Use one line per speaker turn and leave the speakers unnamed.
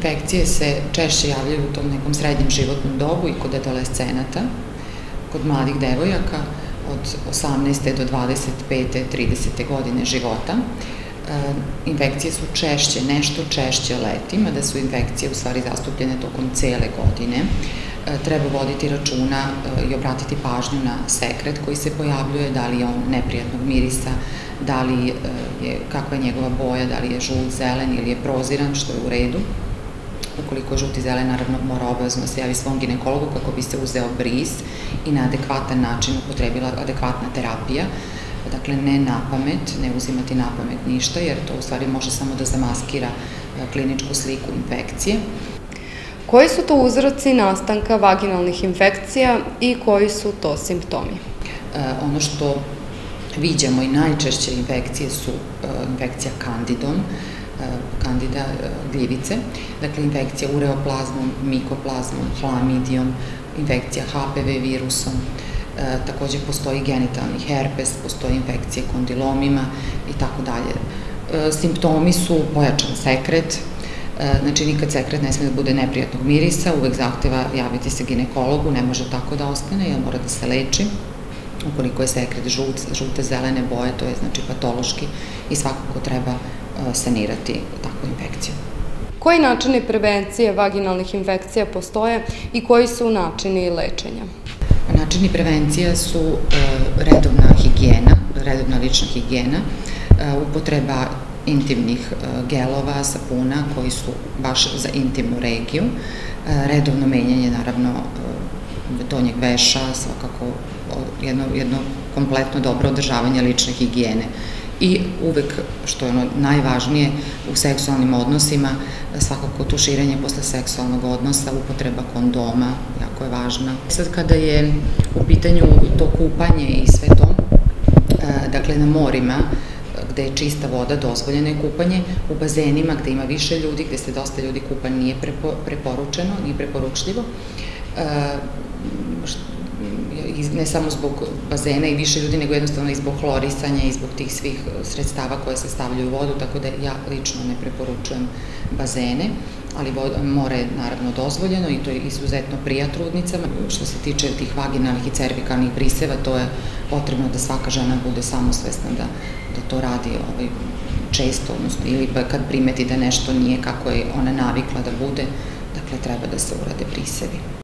infekcije se češće javljaju u tom nekom srednjem životnom dobu i kod adolescenata, kod mladih devojaka od 18. do 25. 30. godine života. Infekcije su češće, nešto češće leti, mada su infekcije u stvari zastupljene tokom cele godine. Treba voditi računa i obratiti pažnju na sekret koji se pojavljuje, da li je on neprijatnog mirisa, da li je, kakva je njegova boja, da li je žut, zelen ili je proziran, što je u redu. Ukoliko je žuti zelen, naravno mora obavezno se javi svom ginekologu kako bi se uzeo bris i na adekvatan način upotrebila adekvatna terapija. Dakle, ne na pamet, ne uzimati na pamet ništa, jer to u stvari može samo da zamaskira kliničku sliku infekcije.
Koji su to uzroci nastanka vaginalnih infekcija i koji su to simptomi?
Ono što viđamo i najčešće infekcije su infekcija kandidom, kandida gljivice, dakle infekcija ureoplazmom, mikoplazmom, hlamidijom, infekcija HPV virusom, takođe postoji genitalni herpes, postoji infekcije kondilomima i tako dalje. Simptomi su pojačan sekret, znači nikad sekret ne sme da bude neprijatnog mirisa, uvek zahteva javiti se ginekologu, ne može tako da ostane, jer mora da se leči. Ukoliko je sekret žute, zelene boje, to je znači patološki i svakako treba sanirati takvu infekciju.
Koji načini prevencije vaginalnih infekcija postoje i koji su načini lečenja?
Načini prevencija su redovna higijena, redovna lična higijena, upotreba intimnih gelova, sapuna koji su baš za intimnu regiju, redovno menjanje naravno donjeg veša, svakako jedno kompletno dobro održavanje lične higijene. I uvek, što je ono najvažnije u seksualnim odnosima, svakako tuširanje posle seksualnog odnosa, upotreba kondoma, jako je važna. Sad kada je u pitanju to kupanje i sve to, dakle na morima, gde je čista voda, dozvoljeno je kupanje, u bazenima gde ima više ljudi, gde se dosta ljudi kupa, nije preporučeno, nije preporučljivo, ne samo zbog bazena i više ljudi, nego jednostavno i zbog hlorisanja i zbog tih svih sredstava koje se stavljaju u vodu, tako da ja lično ne preporučujem bazene, ali more je naravno dozvoljeno i to je izuzetno prija trudnicama. Što se tiče tih vaginalnih i cervikalnih briseva, to je potrebno da svaka žena bude samosvesna da to radi često, odnosno ili kad primeti da nešto nije kako je ona navikla da bude, dakle treba da se urade brisevi.